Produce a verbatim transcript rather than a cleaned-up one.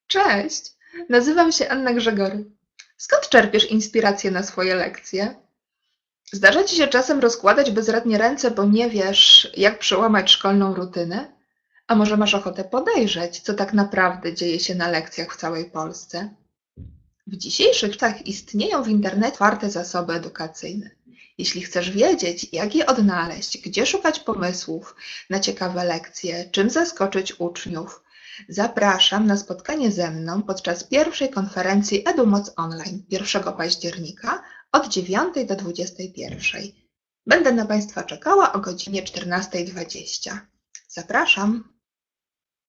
Cześć, nazywam się Anna Grzegory. Skąd czerpiesz inspirację na swoje lekcje? Zdarza ci się czasem rozkładać bezradnie ręce, bo nie wiesz, jak przełamać szkolną rutynę? A może masz ochotę podejrzeć, co tak naprawdę dzieje się na lekcjach w całej Polsce? W dzisiejszych czasach istnieją w internecie otwarte zasoby edukacyjne. Jeśli chcesz wiedzieć, jak je odnaleźć, gdzie szukać pomysłów na ciekawe lekcje, czym zaskoczyć uczniów, zapraszam na spotkanie ze mną podczas pierwszej konferencji EduMoc Online pierwszego października od dziewiątej do dwudziestej pierwszej. Będę na Państwa czekała o godzinie czternastej dwadzieścia. Zapraszam!